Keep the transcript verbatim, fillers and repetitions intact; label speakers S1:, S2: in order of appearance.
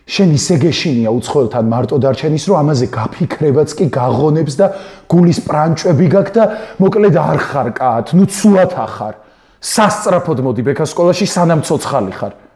S1: შენ ისე გეშინია უცხოელთან მარტო დარჩენის, რომ ამაზე გაფიქრებაც კი გაღონებს და გულის პრანჭვები გაქვს და მოკლედ არ ხარ კაცი, ნუ ცუად ახარ. სასწრაფოდ მოდი ბექას სკოლაში სანამ ცოცხალი ხარ.